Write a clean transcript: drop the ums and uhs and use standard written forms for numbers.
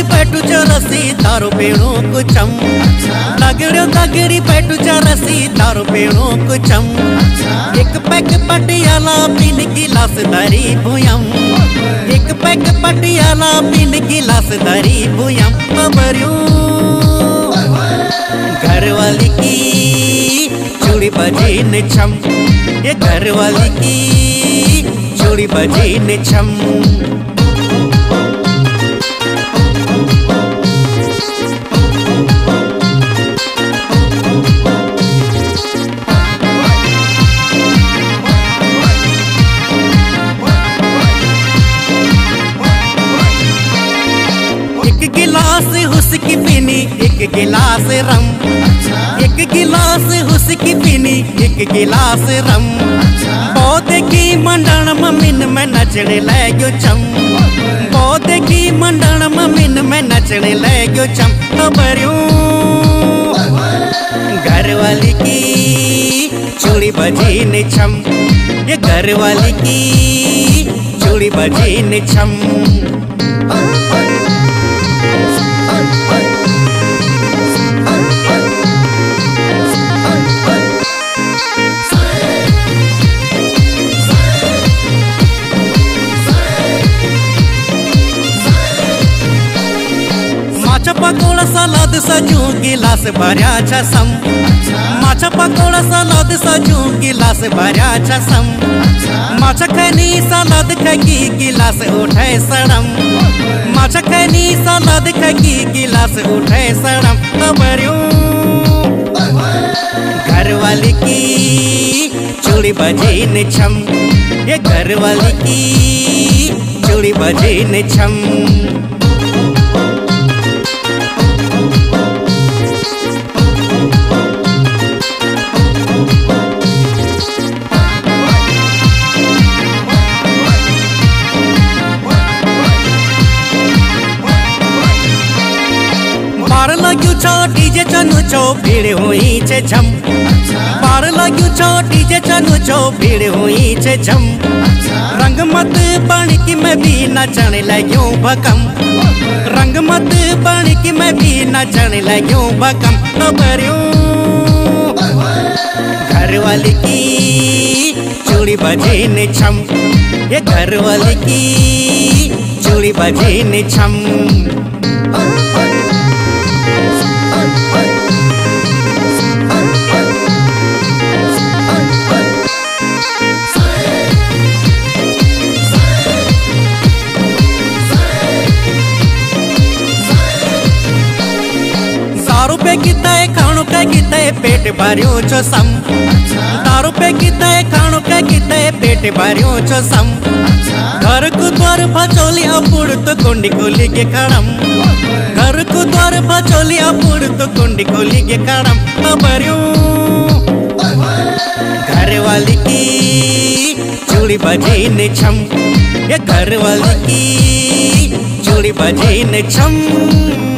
पेटू चरसी दारू पीणू कुचम लगड़ो दगड़ी पेटू चरसी दारू पीणू कुचम एक पैक पटियाला पिन गिलास धरी भूयम एक पैक पटियाला पिन गिलास धरी भूयम खबरू घरवाली की चूड़ी बजी न छम ये घरवाली की चूड़ी बजी न छम एक गिलास हुस्की पीनी एक गिलास रम एक गिलास हुस्की पीनी एक गिलास रम पौधे की मंडन ममिन में नचने लगो चम पौधे की मंडन ममिन में नचने लगो चम खबरू घरवाली की चूड़ी बजी न छम ये घरवाली की चूड़ी बजी न छम माछा पकोड़ा सलाद सजू गिलास भर्या छसम माछा पकोड़ा सलाद सजू गिलास भर्या छसम माछा खैनी सलाद खगी गिलास उठे सड़म माछा खैनी सलाद खगी गिलास उठे सड़म खबरू घरवाली की चूड़ी बजी न छम ये घरवाली की चूड़ी बजी न छम पार लग्यू छो डीजे चनु छो भीड़ हुई छे झम पार लग्यू छो डीजे चनु छो भीड़ हुई छे झम रंग मत पानी की मैं भी नचण लग्यू भकम रंग मत पानी की मैं भी नचण लग्यू भकम खबरू घरवाली की चूड़ी बजी न छम ये घरवाली की चूड़ी बजी न छम दारू पे गीता खाणो का गीता पेट भरियो छो सम दारू पे गीता खाणो का गीता पेट भरियो छो सम घर को द्वार भचोली अपुड़ तो कुंडी खोली के खड़म घर को द्वार भचोली अपुड़ तो कुंडी खोली के खड़म खबरू घरवाली की चूड़ी बजी न छम ये घरवाली की चूड़ी बजी न छम